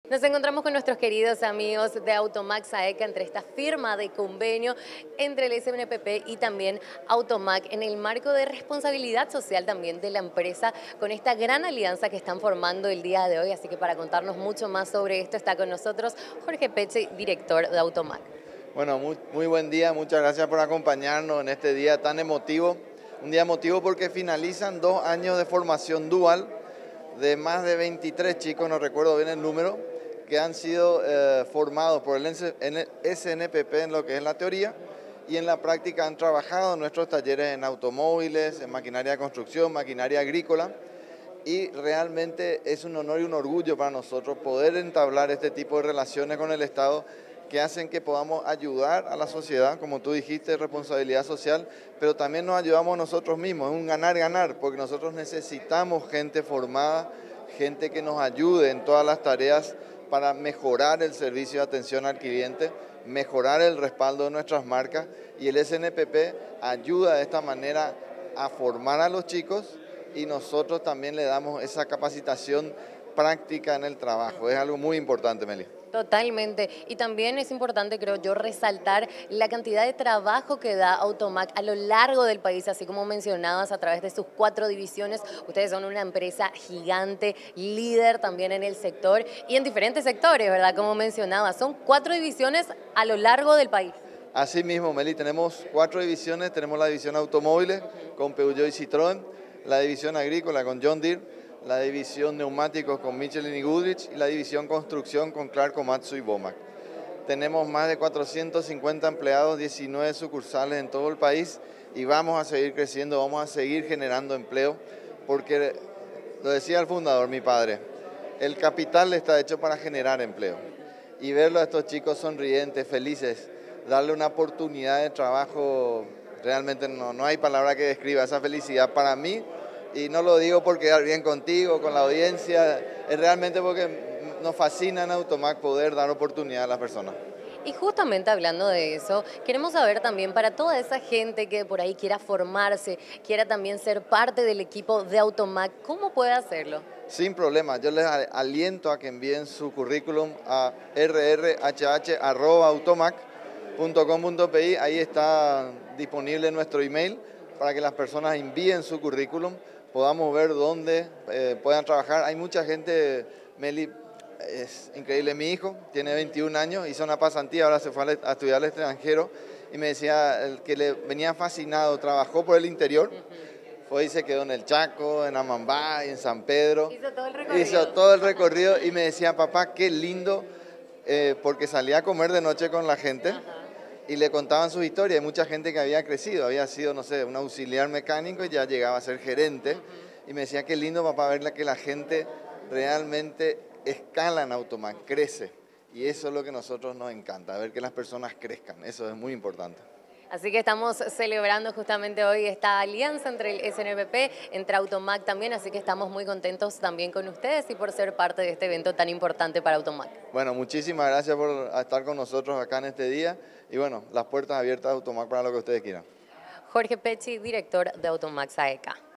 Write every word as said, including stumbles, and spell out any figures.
Nos encontramos con nuestros queridos amigos de Automac Saeca entre esta firma de convenio entre el S N P P y también Automac en el marco de responsabilidad social también de la empresa con esta gran alianza que están formando el día de hoy. Así que para contarnos mucho más sobre esto está con nosotros Jorge Peche, director de Automac. Bueno, muy, muy buen día, muchas gracias por acompañarnos en este día tan emotivo. Un día emotivo porque finalizan dos años de formación dual de más de veintitrés chicos, no recuerdo bien el número, que han sido eh, formados por el S N P P en lo que es la teoría y en la práctica han trabajado en nuestros talleres en automóviles, en maquinaria de construcción, maquinaria agrícola. Y realmente es un honor y un orgullo para nosotros poder entablar este tipo de relaciones con el Estado que hacen que podamos ayudar a la sociedad, como tú dijiste, responsabilidad social, pero también nos ayudamos nosotros mismos, es un ganar-ganar, porque nosotros necesitamos gente formada, gente que nos ayude en todas las tareas para mejorar el servicio de atención al cliente, mejorar el respaldo de nuestras marcas, y el S N P P ayuda de esta manera a formar a los chicos y nosotros también le damos esa capacitación práctica en el trabajo. Es algo muy importante, Meli. Totalmente. Y también es importante, creo yo, resaltar la cantidad de trabajo que da Automac a lo largo del país, así como mencionabas, a través de sus cuatro divisiones. Ustedes son una empresa gigante, líder también en el sector y en diferentes sectores, ¿verdad? Como mencionabas, son cuatro divisiones a lo largo del país. Así mismo, Meli, tenemos cuatro divisiones. Tenemos la división automóviles con Peugeot y Citroën, la división agrícola con John Deere, la división neumáticos con Michelin y Goodrich y la división construcción con Clark, Komatsu y Bomac. Tenemos más de cuatrocientos cincuenta empleados, diecinueve sucursales en todo el país y vamos a seguir creciendo, vamos a seguir generando empleo porque, lo decía el fundador, mi padre, el capital está hecho para generar empleo y verlo a estos chicos sonrientes, felices, darle una oportunidad de trabajo, realmente no, no hay palabra que describa esa felicidad para mí. Y no lo digo por quedar bien contigo, con la audiencia, es realmente porque nos fascina en Automac poder dar oportunidad a las personas. Y justamente hablando de eso, queremos saber también para toda esa gente que por ahí quiera formarse, quiera también ser parte del equipo de Automac, ¿cómo puede hacerlo? Sin problema, yo les aliento a que envíen su currículum a r r h h arroba automac punto com punto p i, ahí está disponible nuestro email para que las personas envíen su currículum, podamos ver dónde eh, puedan trabajar. Hay mucha gente, Meli, es increíble, mi hijo tiene veintiún años, hizo una pasantía, ahora se fue a estudiar al extranjero y me decía el que le venía fascinado, trabajó por el interior, fue y se quedó en el Chaco, en Amambá, en San Pedro. Hizo todo el recorrido. Hizo todo el recorrido y me decía, papá, qué lindo, eh, porque salía a comer de noche con la gente. Ajá. Y le contaban sus historias. Hay mucha gente que había crecido, había sido, no sé, un auxiliar mecánico y ya llegaba a ser gerente. Uh-huh. Y me decía, qué lindo, papá, ver que la gente realmente escala en Automac, crece. Y eso es lo que a nosotros nos encanta, ver que las personas crezcan. Eso es muy importante. Así que estamos celebrando justamente hoy esta alianza entre el S N P P, entre Automac también, así que estamos muy contentos también con ustedes y por ser parte de este evento tan importante para Automac. Bueno, muchísimas gracias por estar con nosotros acá en este día y bueno, las puertas abiertas de Automac para lo que ustedes quieran. Jorge Pechi, director de Automac Saeca.